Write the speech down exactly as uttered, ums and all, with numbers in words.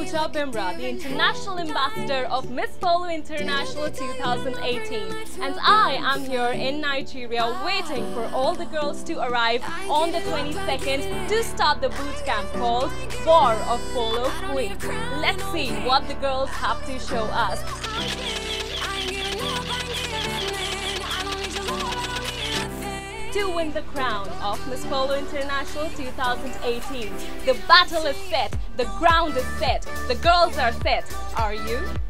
Pooja, the International Ambassador of Miss Polo International two thousand eighteen, and I am here in Nigeria waiting for all the girls to arrive on the twenty-second to start the boot camp called War of Polo Queen. Let's see what the girls have to show us. To win the crown of Miss Polo International two thousand eighteen. The battle is set, the ground is set, the girls are set. Are you?